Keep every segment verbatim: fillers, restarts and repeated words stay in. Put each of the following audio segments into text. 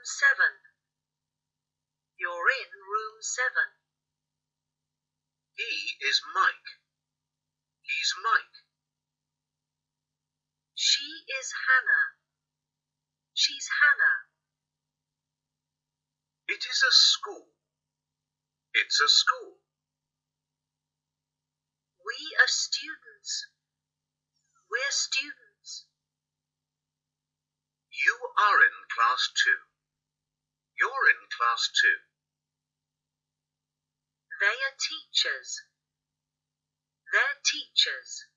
seven. You're in room seven. He is Mike. He's Mike. She is Hannah. She's Hannah. It is a school. It's a school. We are students. We're students. You are in class two. You're in class two. They are teachers. They're teachers.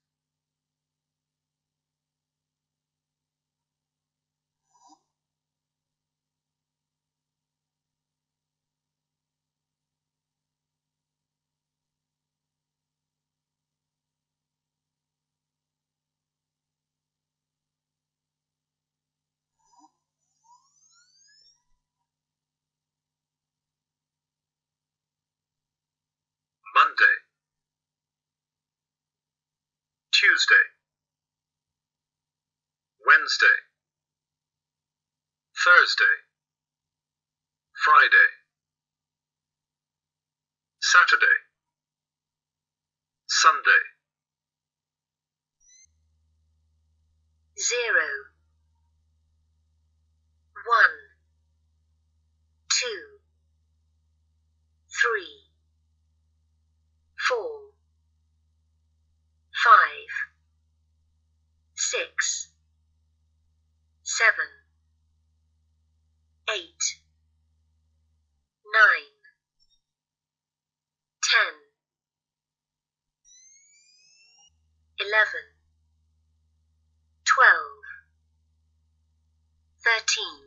Monday, Tuesday, Wednesday, Thursday, Friday, Saturday, Sunday. Zero. One. Two. Three. Four. Five. Six. Seven. Eight. Nine. Ten. Eleven. Twelve. Thirteen.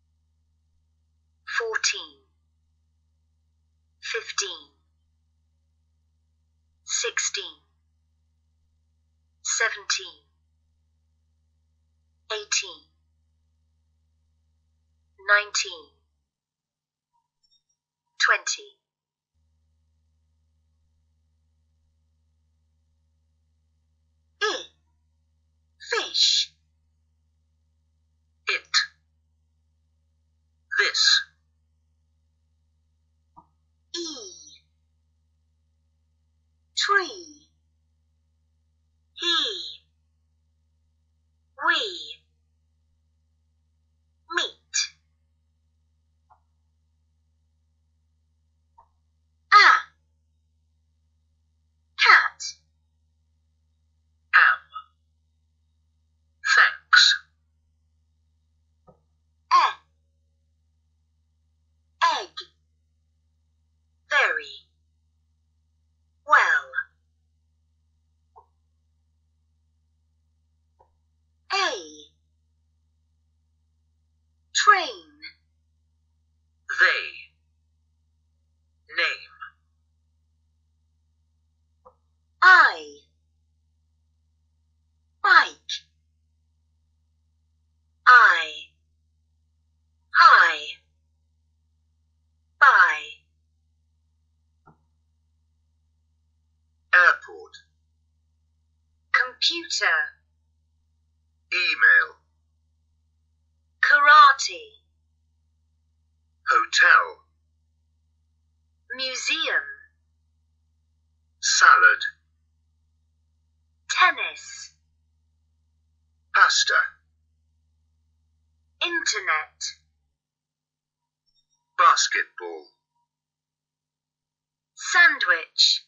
Fourteen. Fifteen. Sixteen. Seventeen. Eighteen. Nineteen. Twenty. E. Fish. It. This. E. Tree. He. We. Meet. A. Cat. Am. Thanks. E. Egg. Very. Well. A. Train. They. Name. I. Bike. I. Hi. Bye. Airport. Computer. Email. Karate. Hotel. Museum. Salad. Tennis. Pasta. Internet. Basketball. Sandwich.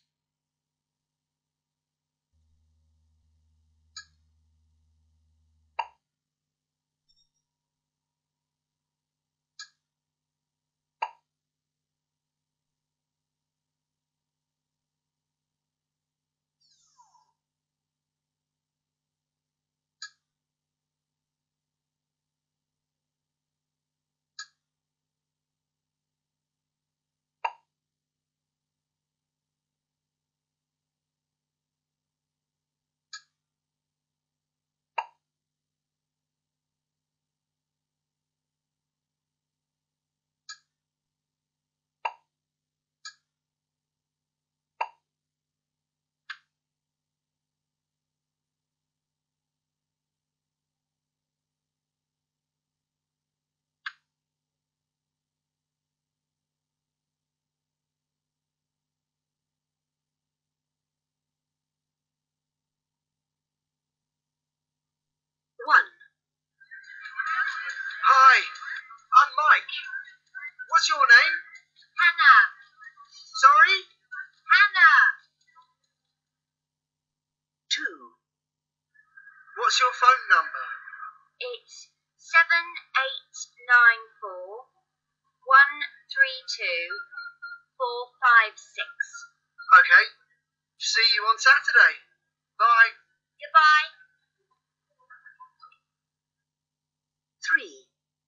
What's your phone number? It's seven eight nine four one three two four five six. Okay. See you on Saturday. Bye. Goodbye. Three.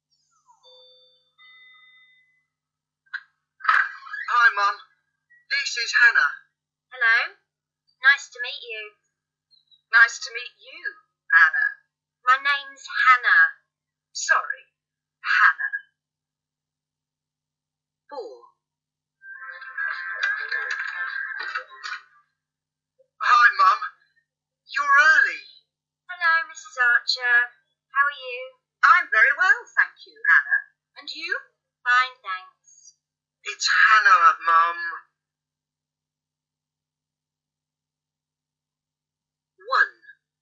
Hi, Mum. This is Hannah. Hello. Nice to meet you. Nice to meet you, Anna. My name's Hannah. Sorry, Hannah. Four. Hi, Mum. You're early. Hello, Missus Archer. How are you? I'm very well, thank you, Anna. And you? Fine, thanks. It's Hannah, Mum. One.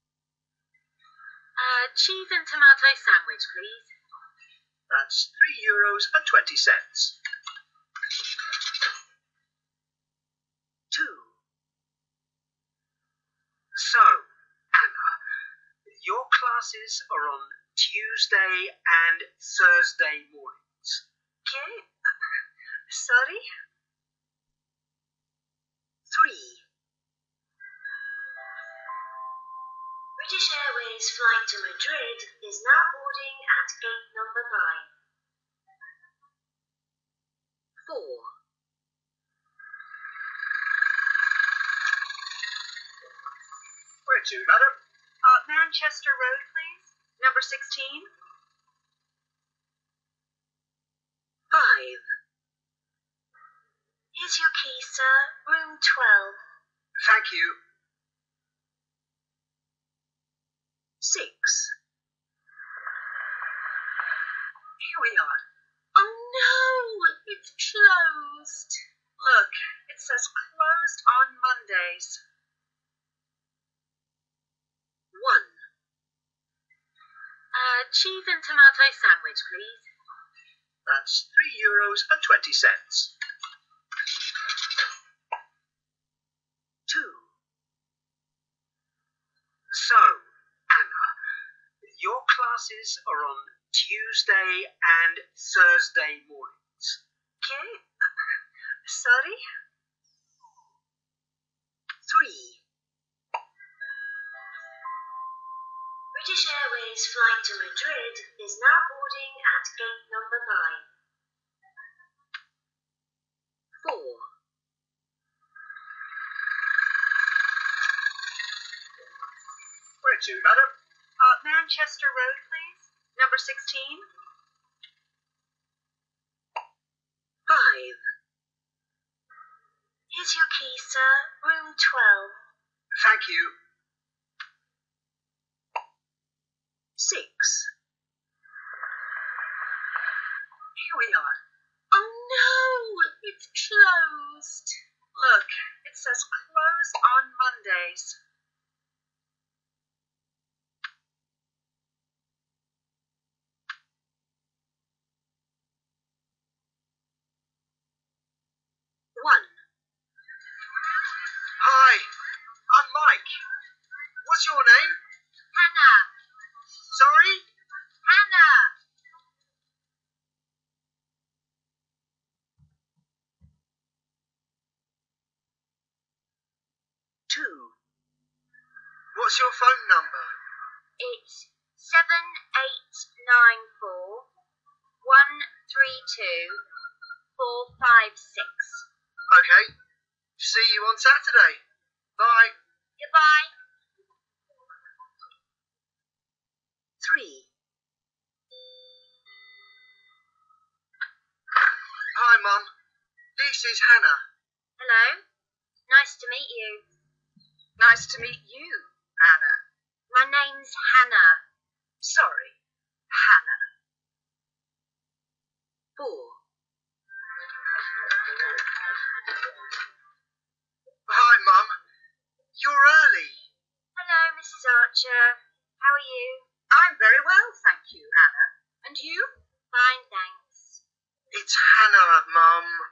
Uh, cheese and tomato sandwich, please. That's three euros and twenty cents. Two. So, Anna, your classes are on Tuesday and Thursday mornings. Okay. Sorry? Three. British Airways flight to Madrid is now boarding at gate number nine. Four. Where to, madam? Uh, Manchester Road, please. Number sixteen. Five. Here's your key, sir. Room twelve. Thank you. Six. Here we are. Oh no, it's closed. Look, it says closed on Mondays. One. Uh, cheese and tomato sandwich, please. That's three euros and twenty cents. Two. So, Anna, your classes are on Tuesday and Thursday mornings. Okay. Sorry? Three. British Airways flight to Madrid is now boarding at gate number nine. Four. Where to, madam? Uh, Manchester Road, please. Number sixteen. Five. Here's your key, sir. Room twelve. Thank you. Six. Here we are. Oh no, it's closed. Look, it says closed on Mondays. One. Hi, I'm Mike. What's your name? Hannah. Sorry? Hannah. Two. What's your phone number? It's seven eight nine four one three two four five six. Okay. See you on Saturday. Bye. Goodbye. Three. Hi, Mum. This is Hannah. Hello. Nice to meet you. Nice to meet you, Anna. My name's Hannah. Sorry, Hannah. Four. Hi, Mum. You're early. Hello, Missus Archer. How are you? I'm very well, thank you, Anna. And you? Fine, thanks. It's Hannah, Mum.